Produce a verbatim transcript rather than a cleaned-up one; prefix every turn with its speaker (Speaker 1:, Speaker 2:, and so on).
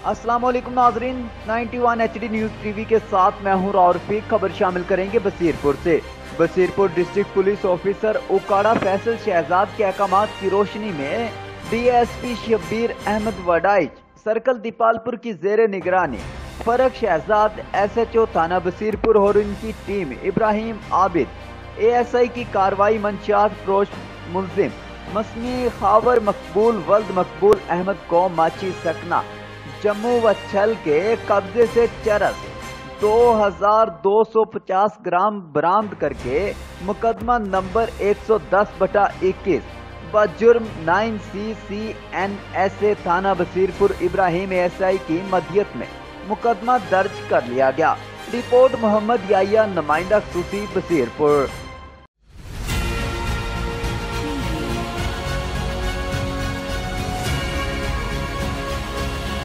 Speaker 1: अस्सलाम वालेकुम नाजरीन, इक्यानवे एच डी न्यूज टीवी के साथ मैं हूं रफीक। खबर शामिल करेंगे बसीरपुर से। Basirpur district police officer Okara Faisal Shahzad के अहकामात की रोशनी में D S P Shabbir Ahmed Waraich circle Dipalpur की जेर निगरानी फरक शहजाद एस एच ओ थाना बसीरपुर और उनकी team Ibrahim Abid A S I की कार्रवाई मंशियात फरोश मुलजिम मसनी खावर मकबूल वल्द मकबूल अहमद कौम माची सकना जम्मू व छल के कब्जे से चरस दो हजार दो सौ पचास ग्राम बरामद करके मुकदमा नंबर एक सौ दस बटा इक्कीस बजुर्म nine C C N S A थाना बसीरपुर इब्राहिम एस आई की मदियत में मुकदमा दर्ज कर लिया गया। रिपोर्ट मोहम्मद याया, नुमाइंदा खसूसी बसीरपुर।